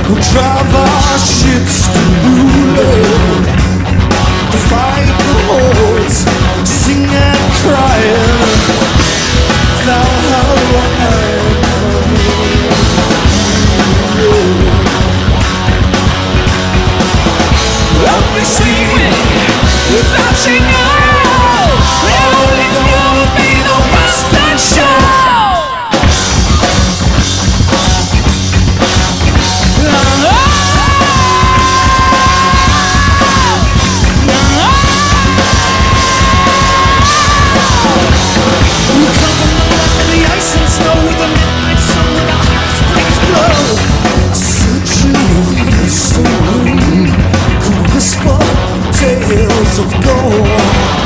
We'll drive our ships to Lula, to fight the hordes, sing and cry. Thou I'll be singing without you know. Only you'll be the Western show. We come from the land of the ice and snow, the midnight sun with our hearts breaks blow. Such a so green, could whisper tales of gold.